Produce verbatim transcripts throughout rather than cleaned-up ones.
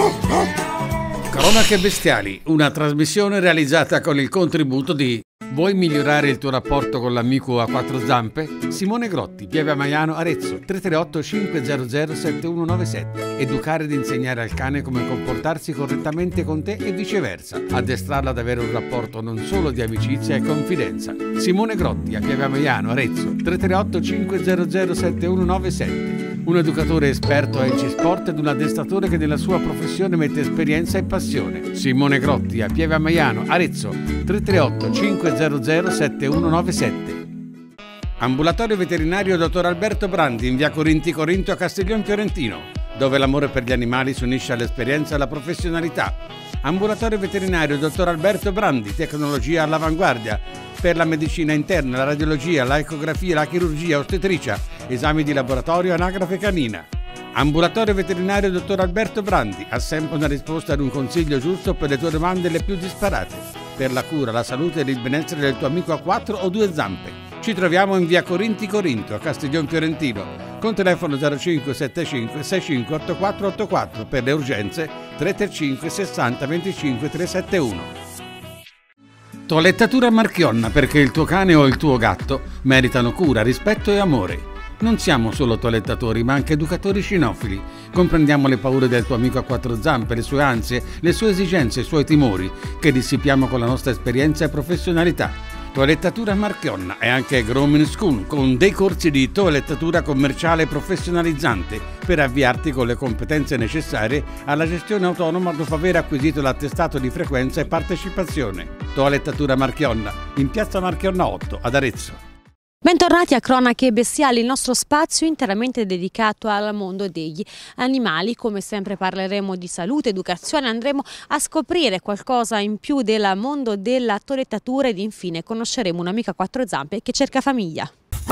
Cronache Bestiali, una trasmissione realizzata con il contributo di Vuoi migliorare il tuo rapporto con l'amico a quattro zampe? Simone Grotti, Pieve Maiano, Arezzo, tre tre otto cinque zero zero sette uno nove sette. Educare ed insegnare al cane come comportarsi correttamente con te e viceversa. Addestrarla ad avere un rapporto non solo di amicizia e confidenza. Simone Grotti, a Pieve Maiano, Arezzo, tre tre otto cinque zero zero sette uno nove sette. Un educatore esperto a Enci Sport ed un addestratore che nella sua professione mette esperienza e passione. Simone Grotti, a Pieve Maiano, Arezzo, tre tre otto cinque zero zero sette uno nove sette. Ambulatorio veterinario dottor Alberto Brandi in via Corinti Corinto a Castiglion Fiorentino, dove l'amore per gli animali si unisce all'esperienza e alla professionalità. Ambulatorio veterinario dottor Alberto Brandi, tecnologia all'avanguardia per la medicina interna, la radiologia, la ecografia, la chirurgia, ostetricia, esami di laboratorio, anagrafe canina. Ambulatorio veterinario dottor Alberto Brandi ha sempre una risposta ed un consiglio giusto per le tue domande le più disparate, per la cura, la salute e il benessere del tuo amico a quattro o due zampe. Ci troviamo in via Corinti Corinto a Castiglion Fiorentino con telefono zero cinque sette cinque sei cinque otto quattro otto quattro, per le urgenze tre tre cinque sessanta venticinque trecentosettantuno. Toilettatura Marchionna, perché il tuo cane o il tuo gatto meritano cura, rispetto e amore. Non siamo solo toilettatori, ma anche educatori cinofili. Comprendiamo le paure del tuo amico a quattro zampe, le sue ansie, le sue esigenze, i suoi timori, che dissipiamo con la nostra esperienza e professionalità. Toilettatura Marchionna è anche Grooming School, con dei corsi di toilettatura commerciale professionalizzante per avviarti con le competenze necessarie alla gestione autonoma dopo aver acquisito l'attestato di frequenza e partecipazione. Toilettatura Marchionna, in piazza Marchionna otto, ad Arezzo. Bentornati a Cronache Bestiali, il nostro spazio interamente dedicato al mondo degli animali. Come sempre parleremo di salute, educazione, andremo a scoprire qualcosa in più del mondo della toilettatura ed infine conosceremo un'amica a quattro zampe che cerca famiglia.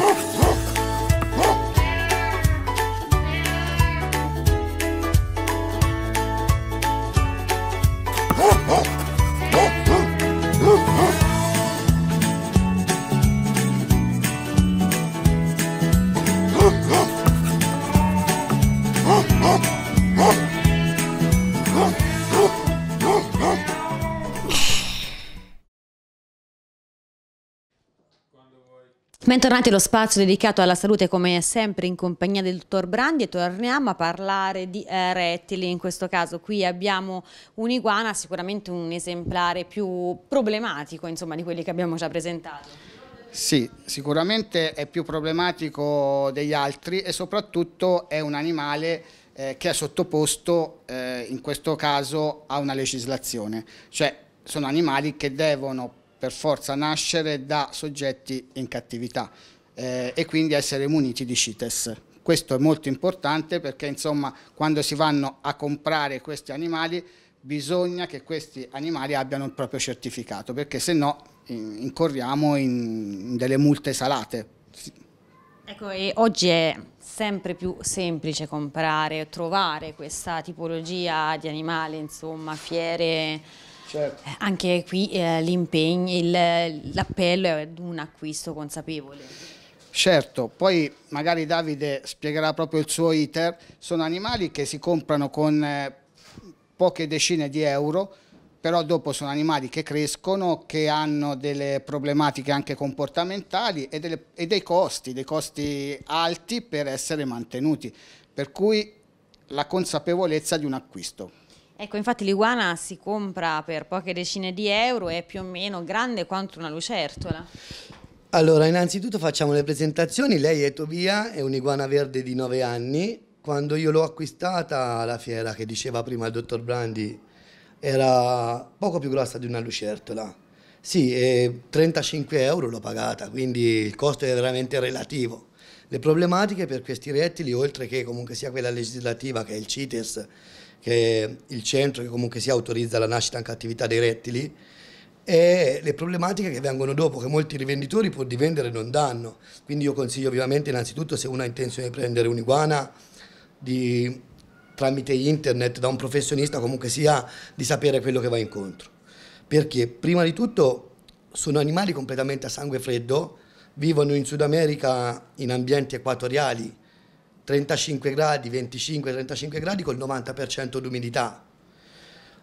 Bentornati allo spazio dedicato alla salute, come sempre in compagnia del dottor Brandi, e torniamo a parlare di eh, rettili. In questo caso qui abbiamo un'iguana, sicuramente un esemplare più problematico, insomma, di quelli che abbiamo già presentato. Sì, sicuramente è più problematico degli altri e soprattutto è un animale eh, che è sottoposto eh, in questo caso a una legislazione, cioè sono animali che devono per forza nascere da soggetti in cattività eh, e quindi essere muniti di CITES. Questo è molto importante perché insomma quando si vanno a comprare questi animali bisogna che questi animali abbiano il proprio certificato, perché se no incorriamo in delle multe salate. Ecco, e oggi è sempre più semplice comprare, trovare questa tipologia di animali, insomma, fiere. Certo. Anche qui eh, l'impegno, l'appello è ad un acquisto consapevole. Certo, poi magari Davide spiegherà proprio il suo iter. Sono animali che si comprano con eh, poche decine di euro, però dopo sono animali che crescono, che hanno delle problematiche anche comportamentali e, delle, e dei costi, dei costi alti per essere mantenuti, per cui la consapevolezza di un acquisto. Ecco, infatti l'iguana si compra per poche decine di euro, è più o meno grande quanto una lucertola. Allora, innanzitutto facciamo le presentazioni. Lei è Tobia, è un'iguana verde di nove anni. Quando io l'ho acquistata alla fiera, che diceva prima il dottor Brandi, era poco più grossa di una lucertola. Sì, e trentacinque euro l'ho pagata, quindi il costo è veramente relativo. Le problematiche per questi rettili, oltre che comunque sia quella legislativa, che è il CITES, che è il centro che comunque si autorizza la nascita in cattività dei rettili, e le problematiche che vengono dopo, che molti rivenditori pur di vendere non danno. Quindi io consiglio ovviamente innanzitutto, se uno ha intenzione di prendere un'iguana, di tramite internet da un professionista comunque sia, di sapere quello che va incontro, perché prima di tutto sono animali completamente a sangue freddo, vivono in Sud America in ambienti equatoriali, trentacinque gradi, venticinque trentacinque gradi col novanta per cento d'umidità,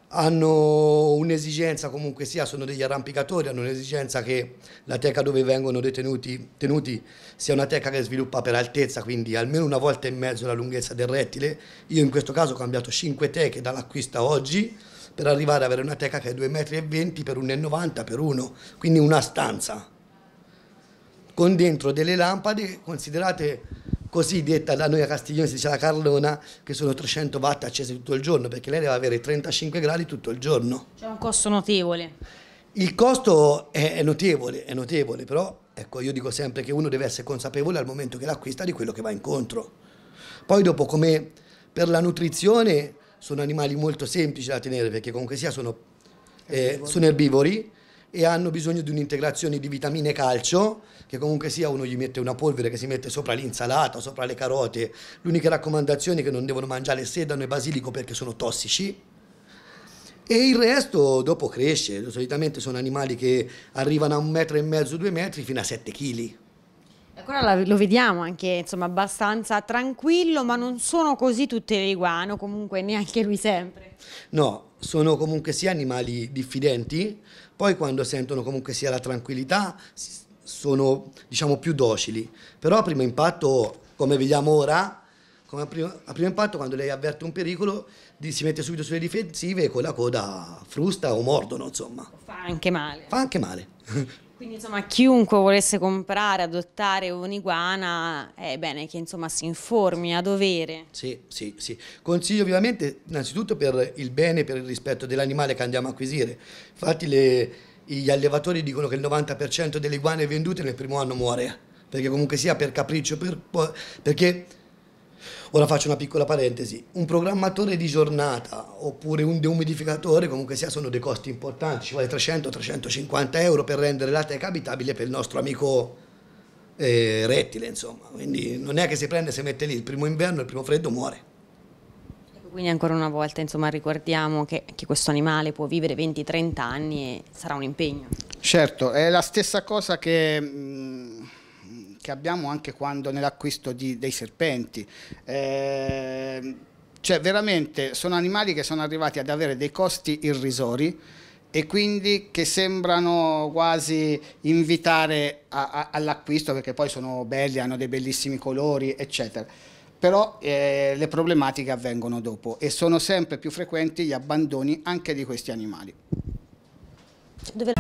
hanno un'esigenza, comunque sia, sono degli arrampicatori, hanno un'esigenza che la teca dove vengono detenuti tenuti sia una teca che sviluppa per altezza, quindi almeno una volta e mezzo la lunghezza del rettile. Io in questo caso ho cambiato cinque teche dall'acquisto a oggi per arrivare ad avere una teca che è due metri e venti per uno e novanta per uno, quindi una stanza con dentro delle lampade, considerate così detta da noi a Castiglione si dice la Carlona, che sono trecento watt accese tutto il giorno, perché lei deve avere trentacinque gradi tutto il giorno. C'è un costo notevole. Il costo è, è notevole, è notevole, però ecco, io dico sempre che uno deve essere consapevole al momento che l'acquista di quello che va incontro. Poi dopo, come per la nutrizione, sono animali molto semplici da tenere, perché comunque sia sono, eh, sono erbivori e hanno bisogno di un'integrazione di vitamine e calcio, che comunque sia uno gli mette una polvere che si mette sopra l'insalata, sopra le carote. L'unica raccomandazione è che non devono mangiare sedano e basilico perché sono tossici, e il resto dopo cresce. Solitamente sono animali che arrivano a un metro e mezzo, due metri fino a sette chili. Ancora lo vediamo anche, insomma, abbastanza tranquillo, ma non sono così tutte le iguane, o comunque neanche lui sempre. No, sono comunque sia animali diffidenti, poi quando sentono comunque sia la tranquillità sono, diciamo, più docili, però a primo impatto, come vediamo ora, come a, primo, a primo impatto quando lei avverte un pericolo si mette subito sulle difensive e con la coda frusta o mordono, insomma. Fa anche male. Fa anche male. Quindi insomma chiunque volesse comprare, adottare un'iguana è bene che insomma si informi a dovere. Sì, sì, sì. Consiglio ovviamente innanzitutto per il bene e per il rispetto dell'animale che andiamo a acquisire. Infatti le, gli allevatori dicono che il novanta per cento delle iguane vendute nel primo anno muore, perché comunque sia per capriccio, per, perché... Ora faccio una piccola parentesi, un programmatore di giornata oppure un deumidificatore comunque sia sono dei costi importanti, ci vuole trecento trecentocinquanta euro per rendere la teca abitabile per il nostro amico eh, rettile, insomma, quindi non è che si prende e si mette lì, il primo inverno, il primo freddo muore. Quindi ancora una volta insomma ricordiamo che, che questo animale può vivere venti trenta anni e sarà un impegno. Certo, è la stessa cosa che... Mh, che abbiamo anche quando nell'acquisto di, dei serpenti, eh, cioè veramente sono animali che sono arrivati ad avere dei costi irrisori e quindi che sembrano quasi invitare all'acquisto, perché poi sono belli, hanno dei bellissimi colori eccetera, però eh, le problematiche avvengono dopo e sono sempre più frequenti gli abbandoni anche di questi animali. Dove...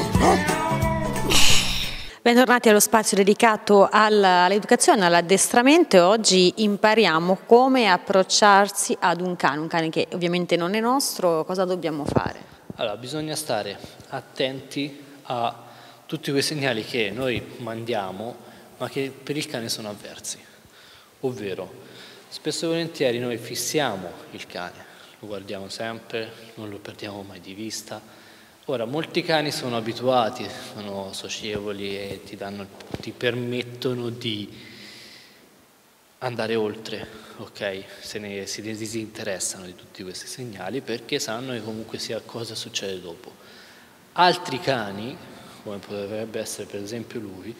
Bentornati allo spazio dedicato all'educazione, all'addestramento, e oggi impariamo come approcciarsi ad un cane, un cane che ovviamente non è nostro. Cosa dobbiamo fare? Allora, bisogna stare attenti a tutti quei segnali che noi mandiamo ma che per il cane sono avversi, ovvero spesso e volentieri noi fissiamo il cane, lo guardiamo sempre, non lo perdiamo mai di vista. Ora, molti cani sono abituati, sono socievoli e ti, danno, ti permettono di andare oltre, ok? Se ne si disinteressano di tutti questi segnali perché sanno che comunque sia cosa succede dopo. Altri cani, come potrebbe essere per esempio lui,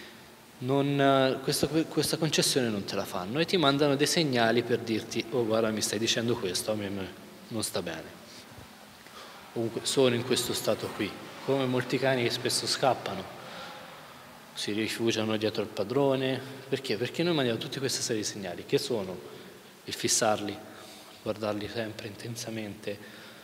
non, questa, questa concessione non te la fanno e ti mandano dei segnali per dirti: oh, guarda, mi stai dicendo questo, a me non sta bene. Comunque sono in questo stato qui, come molti cani che spesso scappano, si rifugiano dietro il padrone. Perché? Perché noi mandiamo tutte queste serie di segnali, che sono il fissarli, guardarli sempre intensamente,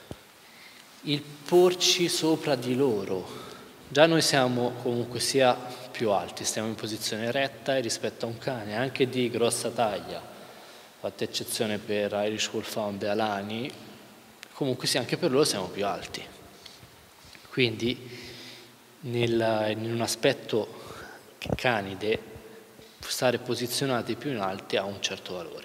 il porci sopra di loro. Già noi siamo comunque sia più alti, stiamo in posizione retta e rispetto a un cane anche di grossa taglia, fatta eccezione per Irish Wolfhound e Alani, comunque sì, anche per loro siamo più alti. Quindi nel, in un aspetto canide stare posizionati più in alto ha un certo valore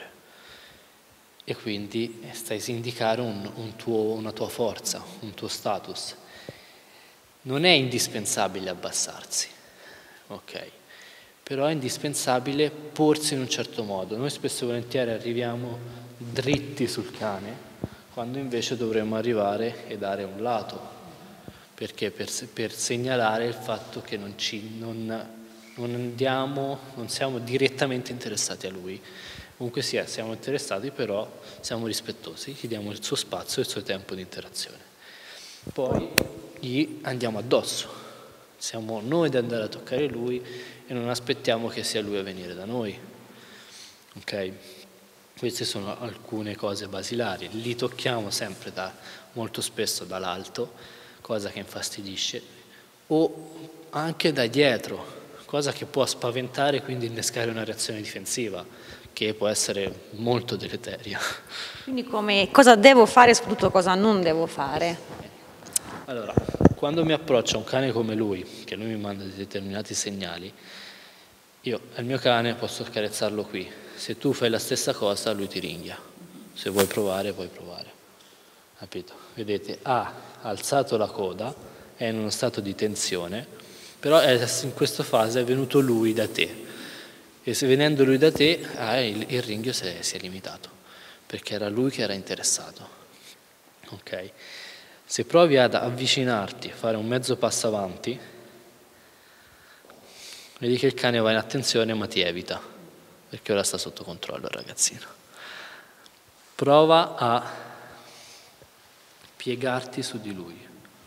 e quindi stai a indicare un, un tuo, una tua forza, un tuo status. Non è indispensabile abbassarsi, ok? Però è indispensabile porsi in un certo modo. Noi spesso e volentieri arriviamo dritti sul cane, quando invece dovremmo arrivare e dare un lato, perché per, per segnalare il fatto che non, ci, non, non andiamo, non siamo direttamente interessati a lui. Comunque sia, siamo interessati, però siamo rispettosi, gli diamo il suo spazio e il suo tempo di interazione. poi gli andiamo addosso. Siamo noi ad andare a toccare lui e non aspettiamo che sia lui a venire da noi. Ok? Queste sono alcune cose basilari. Li tocchiamo sempre da, molto spesso dall'alto, cosa che infastidisce, o anche da dietro, cosa che può spaventare e quindi innescare una reazione difensiva che può essere molto deleteria. Quindi come, cosa devo fare e soprattutto cosa non devo fare? Allora, quando mi approccia un cane come lui, che lui mi manda determinati segnali, io al mio cane posso accarezzarlo qui. Se tu fai la stessa cosa, lui ti ringhia. Se vuoi provare, puoi provare. Capito? Vedete, ha alzato la coda, è in uno stato di tensione, però in questa fase è venuto lui da te. E se venendo lui da te, ah, il, il ringhio si è, si è limitato, perché era lui che era interessato. Ok? Se provi ad avvicinarti, fare un mezzo passo avanti, vedi che il cane va in attenzione ma ti evita, perché ora sta sotto controllo il ragazzino. Prova a piegarti su di lui.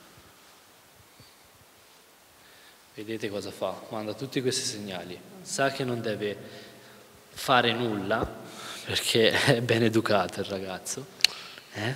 Vedete cosa fa? Manda tutti questi segnali. Sa che non deve fare nulla, perché è ben educato il ragazzo, eh?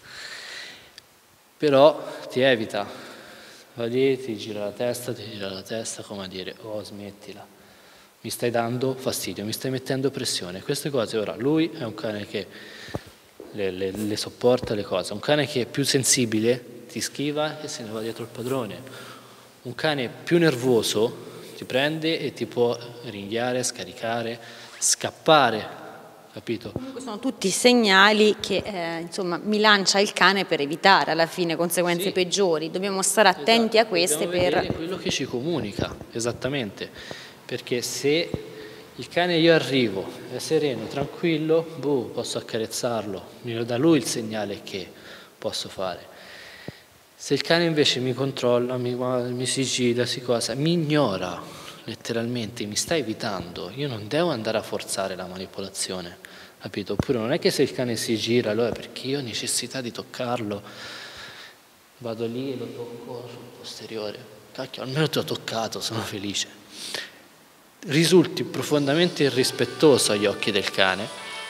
Però ti evita. Va lì, ti gira la testa, ti gira la testa, come a dire, oh smettila, mi stai dando fastidio, mi stai mettendo pressione. Queste cose, ora, lui è un cane che le, le, le sopporta le cose, un cane che è più sensibile ti schiva e se ne va dietro il padrone. Un cane più nervoso ti prende e ti può ringhiare, scaricare, scappare, capito? Comunque sono tutti segnali che eh, insomma, mi lancia il cane per evitare alla fine conseguenze sì. peggiori. Dobbiamo stare attenti esatto. a queste Dobbiamo per... vedere quello che ci comunica, esattamente. Perché se il cane io arrivo, è sereno, tranquillo, boh, posso accarezzarlo, mi dà lui il segnale che posso fare. Se il cane invece mi controlla, mi, mi sigilla, si cosa, mi ignora letteralmente, mi sta evitando, io non devo andare a forzare la manipolazione, capito? Oppure non è che se il cane si gira, allora perché io ho necessità di toccarlo, vado lì e lo tocco sul posteriore, cacchio, almeno ti ho toccato, sono felice. Risulti profondamente irrispettoso agli occhi del cane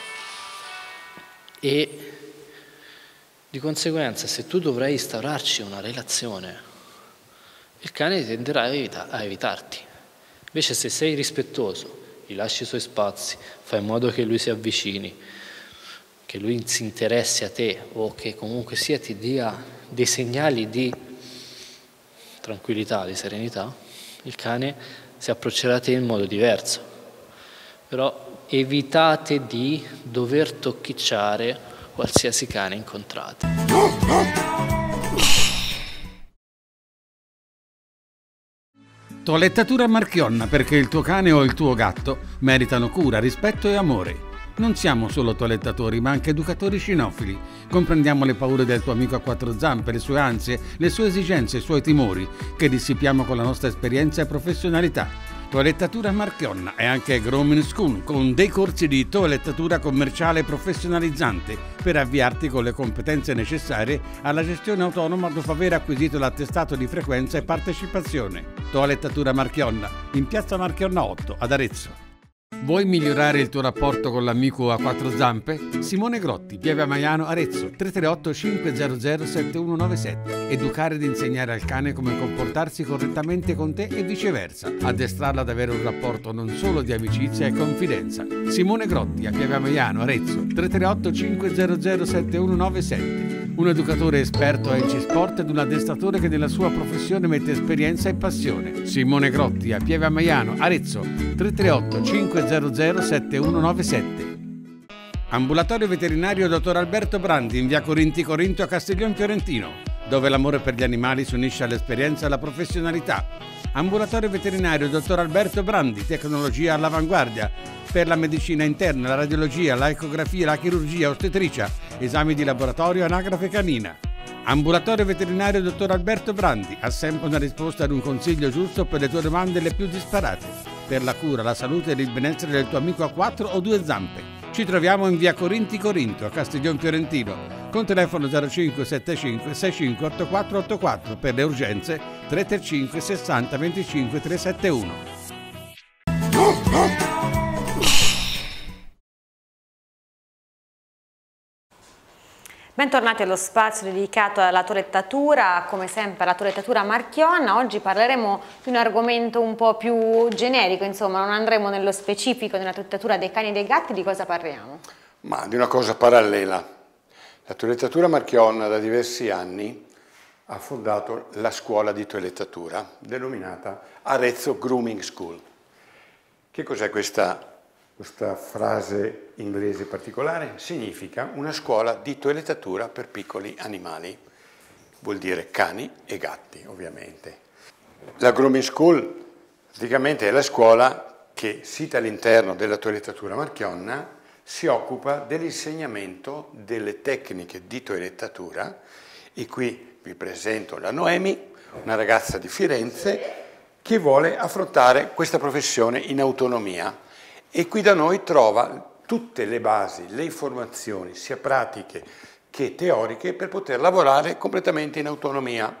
e di conseguenza, se tu dovrai instaurarci una relazione, il cane tenderà a, evita- a evitarti. Invece se sei rispettoso, gli lasci i suoi spazi, fai in modo che lui si avvicini, che lui si interessi a te o che comunque sia ti dia dei segnali di tranquillità, di serenità, il cane si approccerà a te in modo diverso. Però evitate di dover tocchicciare qualsiasi cane incontrate. Toilettatura Marchionna, perché il tuo cane o il tuo gatto meritano cura, rispetto e amore. Non siamo solo toilettatori, ma anche educatori cinofili. Comprendiamo le paure del tuo amico a quattro zampe, le sue ansie, le sue esigenze, i suoi timori, che dissipiamo con la nostra esperienza e professionalità. Toilettatura Marchionna è anche Grooming School, con dei corsi di toilettatura commerciale professionalizzante per avviarti con le competenze necessarie alla gestione autonoma dopo aver acquisito l'attestato di frequenza e partecipazione. Toilettatura Marchionna, in piazza Marchionna otto, ad Arezzo. Vuoi migliorare il tuo rapporto con l'amico a quattro zampe? Simone Grotti, Pieve a Maiano, Arezzo, tre tre otto cinque zero zero sette uno nove sette. Educare ed insegnare al cane come comportarsi correttamente con te e viceversa. Addestrarla ad avere un rapporto non solo di amicizia e confidenza. Simone Grotti, a Pieve a Maiano, Arezzo, tre tre otto cinque zero zero sette uno nove sette. Un educatore esperto a Eci-Sport ed un addestratore che nella sua professione mette esperienza e passione. Simone Grotti, a Pieve a Maiano, Arezzo, tre tre otto cinque zero zero sette uno nove sette. Ambulatorio veterinario dottor Alberto Brandi, in via Corinti Corinto a Castiglion Fiorentino, dove l'amore per gli animali si unisce all'esperienza e alla professionalità. Ambulatorio veterinario dottor Alberto Brandi, tecnologia all'avanguardia per la medicina interna, la radiologia, la ecografia, la chirurgia, ostetricia, esami di laboratorio, anagrafe canina. Ambulatorio veterinario dottor Alberto Brandi ha sempre una risposta ad un consiglio giusto per le tue domande le più disparate, per la cura, la salute e il benessere del tuo amico a quattro o due zampe. Ci troviamo in via Corinti Corinto a Castiglion Fiorentino, con telefono zero cinque sette cinque sei cinque otto quattro otto quattro, per le urgenze tre tre cinque sessanta venticinque trecentosettantuno. Bentornati allo spazio dedicato alla toilettatura, come sempre la toilettatura Marchionne. Oggi parleremo di un argomento un po' più generico, insomma non andremo nello specifico nella toilettatura dei cani e dei gatti. Di cosa parliamo? Ma di una cosa parallela. La toilettatura Marchionne da diversi anni ha fondato la scuola di toilettatura denominata Arezzo Grooming School. Che cos'è questa Questa frase inglese particolare? Significa una scuola di toilettatura per piccoli animali, vuol dire cani e gatti ovviamente. La Grooming School praticamente è la scuola che, sita all'interno della toilettatura Marchionne, si occupa dell'insegnamento delle tecniche di toilettatura, e qui vi presento la Noemi, una ragazza di Firenze che vuole affrontare questa professione in autonomia. E qui da noi trova tutte le basi, le informazioni, sia pratiche che teoriche, per poter lavorare completamente in autonomia.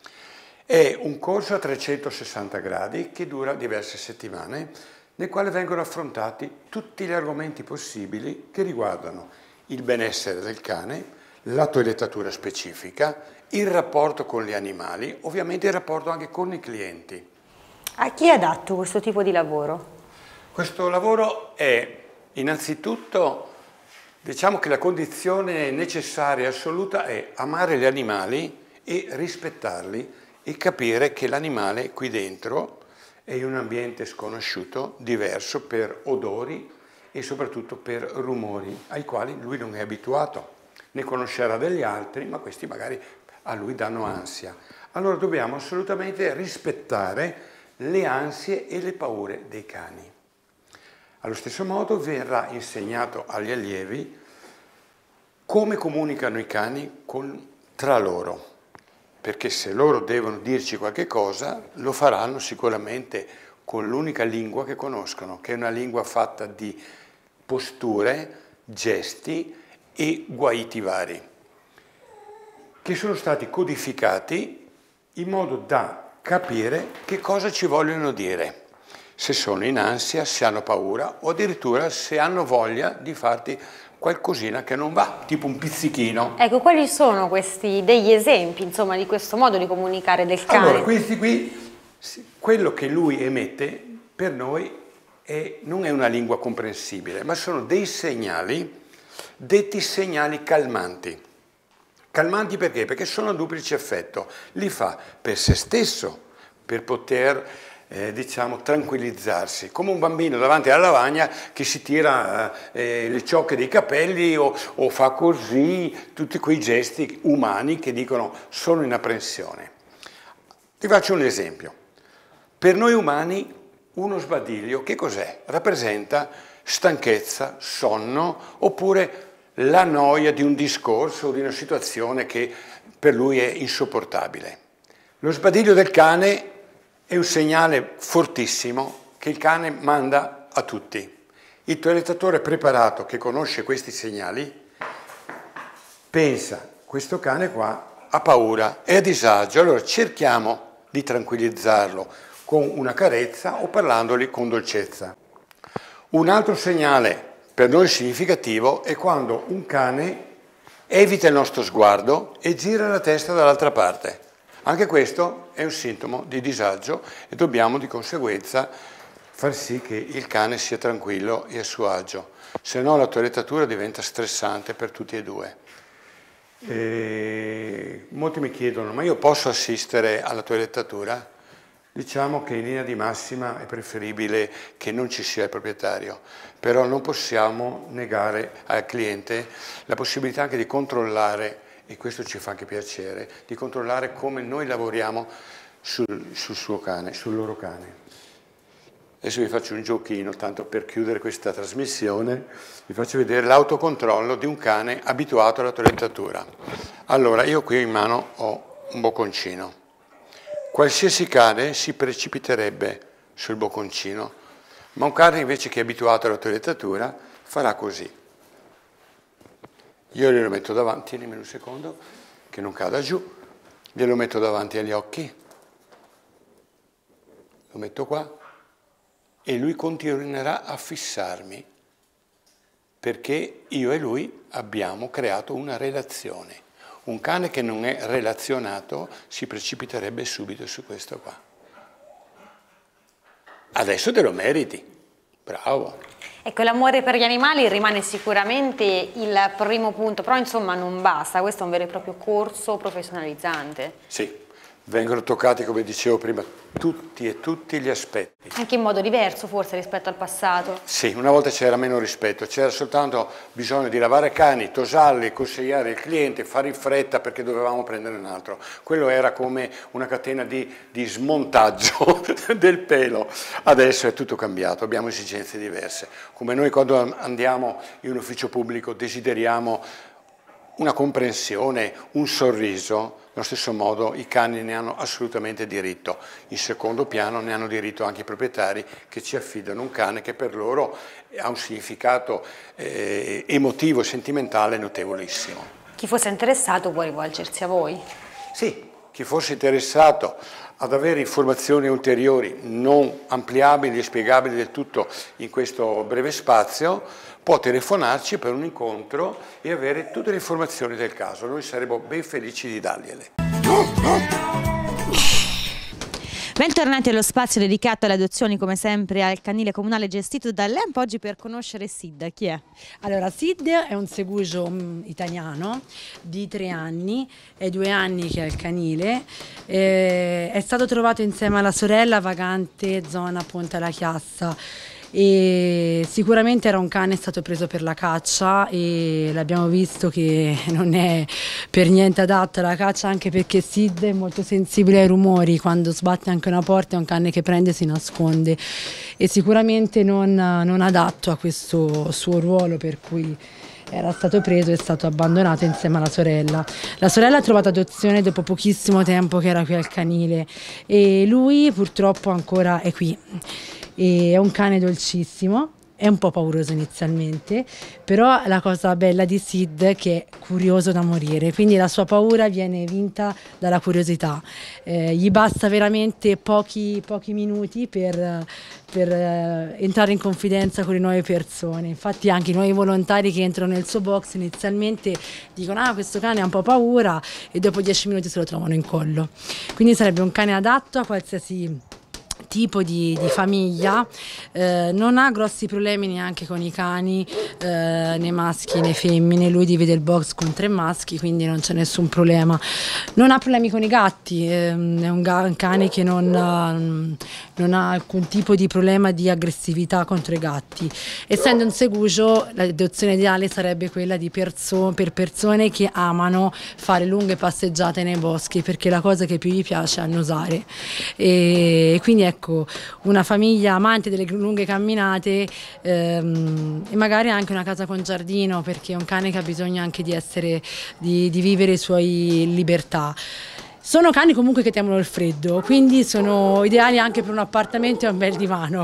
È un corso a trecentosessanta gradi che dura diverse settimane, nel quale vengono affrontati tutti gli argomenti possibili che riguardano il benessere del cane, la toilettatura specifica, il rapporto con gli animali, ovviamente il rapporto anche con i clienti. A chi è adatto questo tipo di lavoro? Questo lavoro è innanzitutto, diciamo che la condizione necessaria e assoluta è amare gli animali e rispettarli e capire che l'animale qui dentro è in un ambiente sconosciuto, diverso per odori e soprattutto per rumori ai quali lui non è abituato. Ne conoscerà degli altri, ma questi magari a lui danno ansia. Allora dobbiamo assolutamente rispettare le ansie e le paure dei cani. Allo stesso modo verrà insegnato agli allievi come comunicano i cani con, tra loro, perché se loro devono dirci qualche cosa lo faranno sicuramente con l'unica lingua che conoscono, che è una lingua fatta di posture, gesti e guaiti vari, che sono stati codificati in modo da capire che cosa ci vogliono dire. Se sono in ansia, se hanno paura o addirittura se hanno voglia di farti qualcosina che non va, tipo un pizzichino. Ecco, quali sono questi degli esempi, insomma, di questo modo di comunicare del cane? Allora, questi qui, quello che lui emette per noi è, non è una lingua comprensibile, ma sono dei segnali, detti segnali calmanti. Calmanti perché? Perché sono a duplice effetto. Li fa per se stesso, per poter Eh, diciamo tranquillizzarsi, come un bambino davanti alla lavagna che si tira eh, le ciocche dei capelli o, o fa così, tutti quei gesti umani che dicono sono in apprensione. Ti faccio un esempio. Per noi umani uno sbadiglio che cos'è? Rappresenta stanchezza, sonno, oppure la noia di un discorso o di una situazione che per lui è insopportabile. Lo sbadiglio del cane è un segnale fortissimo che il cane manda a tutti. Il toilettatore preparato che conosce questi segnali pensa, questo cane qua ha paura, è a disagio, allora cerchiamo di tranquillizzarlo con una carezza o parlandogli con dolcezza. Un altro segnale per noi significativo è quando un cane evita il nostro sguardo e gira la testa dall'altra parte. Anche questo è un sintomo di disagio e dobbiamo di conseguenza far sì che il cane sia tranquillo e a suo agio, se no la toilettatura diventa stressante per tutti e due. E molti mi chiedono, ma io posso assistere alla toilettatura? Diciamo che in linea di massima è preferibile che non ci sia il proprietario, però non possiamo negare al cliente la possibilità anche di controllare, e questo ci fa anche piacere, di controllare come noi lavoriamo sul, sul suo cane, sul loro cane. Adesso vi faccio un giochino, tanto per chiudere questa trasmissione, vi faccio vedere l'autocontrollo di un cane abituato alla toilettatura. Allora, io qui in mano ho un bocconcino. Qualsiasi cane si precipiterebbe sul bocconcino, ma un cane invece che è abituato alla toilettatura farà così. Io glielo metto davanti, tienimi un secondo, che non cada giù, glielo metto davanti agli occhi, lo metto qua e lui continuerà a fissarmi, perché io e lui abbiamo creato una relazione. Un cane che non è relazionato si precipiterebbe subito su questo qua. Adesso te lo meriti, bravo. Ecco, l'amore per gli animali rimane sicuramente il primo punto, però insomma non basta, questo è un vero e proprio corso professionalizzante. Sì, vengono toccati, come dicevo prima, tutti e tutti gli aspetti. Anche in modo diverso forse rispetto al passato. Sì, una volta c'era meno rispetto, c'era soltanto bisogno di lavare cani, tosarli, consigliare il cliente, fare in fretta perché dovevamo prendere un altro. Quello era come una catena di, di smontaggio del pelo. Adesso è tutto cambiato, abbiamo esigenze diverse. Come noi quando andiamo in un ufficio pubblico desideriamo una comprensione, un sorriso, nello stesso modo i cani ne hanno assolutamente diritto. In secondo piano ne hanno diritto anche i proprietari che ci affidano un cane che per loro ha un significato eh, emotivo, sentimentale notevolissimo. Chi fosse interessato può rivolgersi a voi. Sì, chi fosse interessato ad avere informazioni ulteriori non ampliabili e spiegabili del tutto in questo breve spazio, può telefonarci per un incontro e avere tutte le informazioni del caso. Noi saremo ben felici di dargliele. Bentornati allo spazio dedicato alle adozioni, come sempre al canile comunale gestito dall'E M P. Oggi per conoscere Sid. Chi è? Allora, Sid è un segugio um, italiano di tre anni, è due anni che è al canile, eh, è stato trovato insieme alla sorella vagante zona Ponte alla Chiassa. E sicuramente era un cane stato preso per la caccia e l'abbiamo visto che non è per niente adatto alla caccia, anche perché Sid è molto sensibile ai rumori, quando sbatte anche una porta è un cane che prende e si nasconde e sicuramente non, non adatto a questo suo ruolo, per cui era stato preso e è stato abbandonato insieme alla sorella. La sorella ha trovato adozione dopo pochissimo tempo che era qui al canile e lui purtroppo ancora è qui. E è un cane dolcissimo, è un po' pauroso inizialmente, però la cosa bella di Sid è che è curioso da morire, quindi la sua paura viene vinta dalla curiosità. Eh, gli basta veramente pochi, pochi minuti per, per eh, entrare in confidenza con le nuove persone. Infatti anche i nuovi volontari che entrano nel suo box inizialmente dicono ah, questo cane ha un po' paura e dopo dieci minuti se lo trovano in collo. Quindi sarebbe un cane adatto a qualsiasi tipo di, di famiglia, eh, non ha grossi problemi neanche con i cani, eh, né maschi né femmine, lui divide il box con tre maschi, quindi non c'è nessun problema. Non ha problemi con i gatti, eh, è un, un cane che non, non ha alcun tipo di problema di aggressività contro i gatti. Essendo un segugio, l'adozione ideale sarebbe quella di perso per persone che amano fare lunghe passeggiate nei boschi, perché è la cosa che più gli piace è annusare. E quindi ecco, una famiglia amante delle lunghe camminate ehm, e magari anche una casa con giardino, perché è un cane che ha bisogno anche di essere, di, di vivere le sue libertà. Sono cani comunque che temono il freddo, quindi sono ideali anche per un appartamento e un bel divano.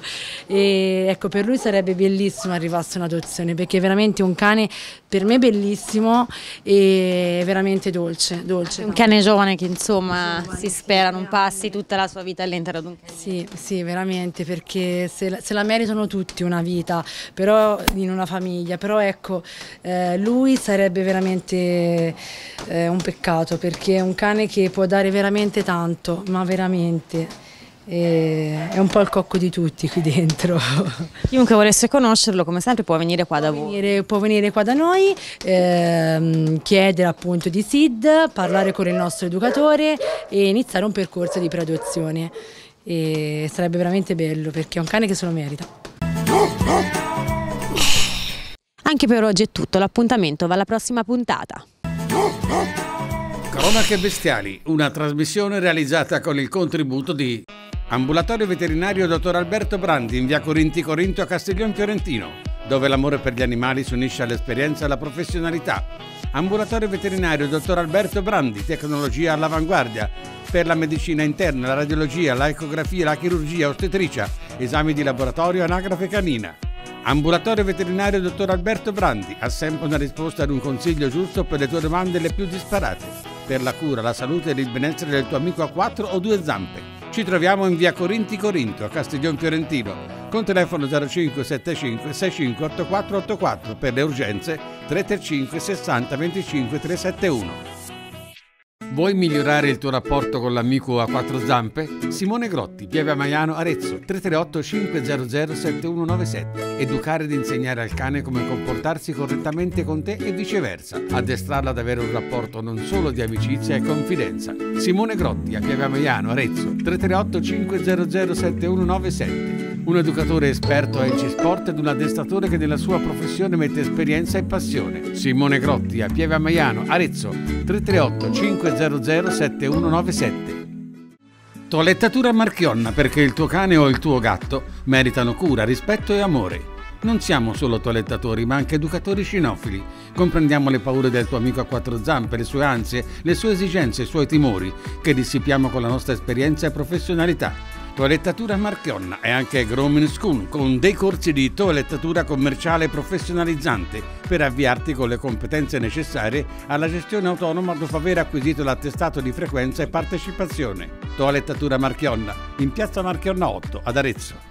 E ecco, per lui sarebbe bellissimo arrivasse un'adozione, perché è veramente un cane per me bellissimo e veramente dolce, dolce. Un cane giovane che insomma si spera non passi tutta la sua vita all'interno di un cane. Sì, sì, veramente, perché se la, se la meritano tutti una vita, però in una famiglia, però ecco, eh, lui sarebbe veramente eh, un peccato, perché è un cane che può dare veramente tanto, ma veramente. E è un po' il cocco di tutti qui dentro. Chiunque volesse conoscerlo, come sempre, può venire qua da può voi. Venire, può venire qua da noi, ehm, chiedere appunto di Sid, parlare con il nostro educatore e iniziare un percorso di preadozione. E sarebbe veramente bello, perché è un cane che se lo merita. Anche per oggi è tutto, l'appuntamento va alla prossima puntata. Cronache bestiali, una trasmissione realizzata con il contributo di Ambulatorio Veterinario Dottor Alberto Brandi in via Corinti Corinto a Castiglion Fiorentino, dove l'amore per gli animali si unisce all'esperienza e alla professionalità. Ambulatorio Veterinario Dottor Alberto Brandi, tecnologia all'avanguardia per la medicina interna, la radiologia, l'ecografia, la chirurgia, ostetricia, esami di laboratorio, anagrafe canina. Ambulatorio veterinario dottor Alberto Brandi ha sempre una risposta ad un consiglio giusto per le tue domande le più disparate, per la cura, la salute e il benessere del tuo amico a quattro o due zampe. Ci troviamo in via Corinti Corinto, a Castiglion Fiorentino, con telefono zero cinque sette cinque sei cinque otto quattro otto quattro, per le urgenze tre tre cinque sessanta venticinque trecentosettantuno. Vuoi migliorare il tuo rapporto con l'amico a quattro zampe? Simone Grotti, Pieve a Maiano, Arezzo, tre tre otto cinque zero zero sette uno nove sette. Educare ed insegnare al cane come comportarsi correttamente con te e viceversa. Addestrarla ad avere un rapporto non solo di amicizia e confidenza. Simone Grotti, a Pieve a Maiano, Arezzo, tre tre otto cinque zero zero sette uno nove sette. Un educatore esperto a E C Sport ed un addestratore che nella sua professione mette esperienza e passione. Simone Grotti, a Pieve a Maiano, Arezzo, tre tre otto cinque zero zero sette uno nove sette. Toilettatura Marchionna, perché il tuo cane o il tuo gatto meritano cura, rispetto e amore. Non siamo solo toilettatori, ma anche educatori cinofili. Comprendiamo le paure del tuo amico a quattro zampe, le sue ansie, le sue esigenze, i suoi timori, che dissipiamo con la nostra esperienza e professionalità. Toilettatura Marchionna è anche Grooming School, con dei corsi di toilettatura commerciale professionalizzante per avviarti con le competenze necessarie alla gestione autonoma dopo aver acquisito l'attestato di frequenza e partecipazione. Toilettatura Marchionna, in piazza Marchionna otto ad Arezzo.